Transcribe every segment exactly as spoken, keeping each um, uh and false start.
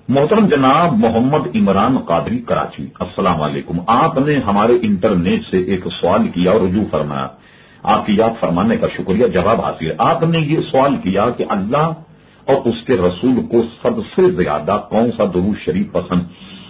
محترم جناب محمد عمران قادری کراچی، السلام علیکم۔ آپ نے ہمارے انٹرنیٹ سے ایک سوال کیا اور رجوع فرمایا، آپ کی یاد فرمانے کا شکریہ، جواب حاصل ہے۔ آپ نے یہ سوال کیا کہ اللہ اور اس کے رسول کو سب سے زیادہ کون سا درود شریف پسند؟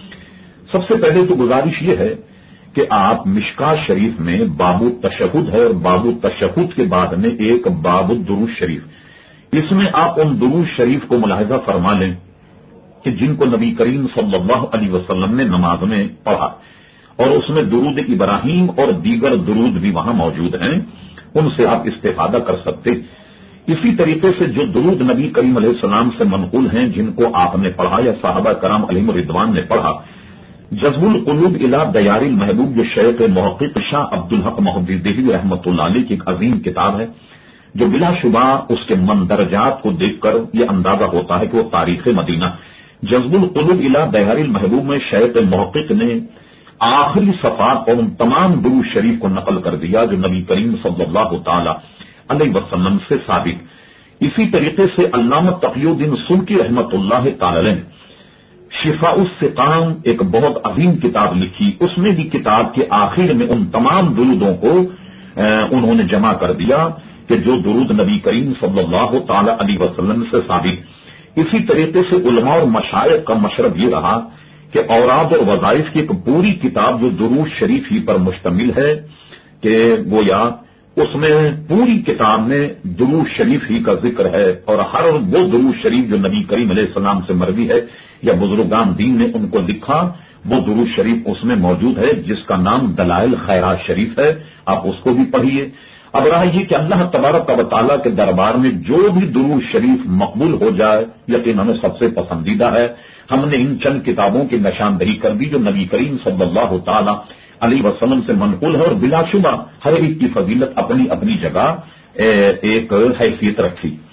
سب سے پہلے تو گزارش یہ ہے کہ آپ مشکاۃ شریف میں باب التشہد ہے اور باب التشہد کے بعد میں ایک باب الدرود شریف، اس میں آپ ان درود شریف کو ملاحظہ فرما لیں کہ جن کو نبی کریم صلی اللہ علیہ وسلم نے نماز میں پڑھا، اور اس میں درود ابراہیم اور دیگر درود بھی وہاں موجود ہیں، ان سے آپ استفادہ کر سکتے۔ اسی طریقے سے جو درود نبی کریم علیہ السلام سے منقول ہیں، جن کو آپ نے پڑھا یا صحابہ کرام علیہم الرضوان نے پڑھا، جذب القلوب الی دیار المحبوب، جو شیخ محقق شاہ عبدالحق محدث دہلوی رحمۃ اللہ علیہ کی ایک عظیم کتاب ہے، جو بلا شبہ اس کے مندرجات کو دیکھ کر یہ اندازہ ہوتا ہے کہ وہ تاریخ مدینہ۔ جذب القلوب الی دیار المحبوب میں شیخ محقق نے آخری صفحات اور ان تمام درود شریف کو نقل کر دیا جو نبی کریم صلی اللہ تعالی علیہ وسلم سے ثابت۔ اسی طریقے سے علامہ تقی الدین سبکی رحمۃ اللہ تعالی علیہ شفاء السقام ایک بہت عظیم کتاب لکھی، اس میں بھی کتاب کے آخر میں ان تمام درودوں کو انہوں نے جمع کر دیا کہ جو درود نبی کریم صلی اللہ تعالی علیہ وسلم سے ثابت۔ اسی طریقے سے علماء اور مشائخ کا مشرب یہ رہا کہ اوراد اور وظائف کی ایک پوری کتاب جو درود شریف ہی پر مشتمل ہے، کہ گویا اس میں پوری کتاب میں درود شریف ہی کا ذکر ہے، اور ہر وہ درود شریف جو نبی کریم علیہ السلام سے مروی ہے یا بزرگان دین نے ان کو لکھا، وہ درود شریف اس میں موجود ہے جس کا نام دلائل خیرات شریف ہے، آپ اس کو بھی پڑھیے۔ اب رہا یہ کہ اللہ تبارک و تعالیٰ کے دربار میں جو بھی درود شریف مقبول ہو جائے یقیناً ہمیں سب سے پسندیدہ ہے۔ ہم نے ان چند کتابوں کی نشاندہی کر دی جو نبی کریم صلی اللہ تعالی علیہ وسلم سے منقول ہے، اور بلا شبہ ہر ایک کی فضیلت اپنی اپنی جگہ ایک حیثیت رکھی۔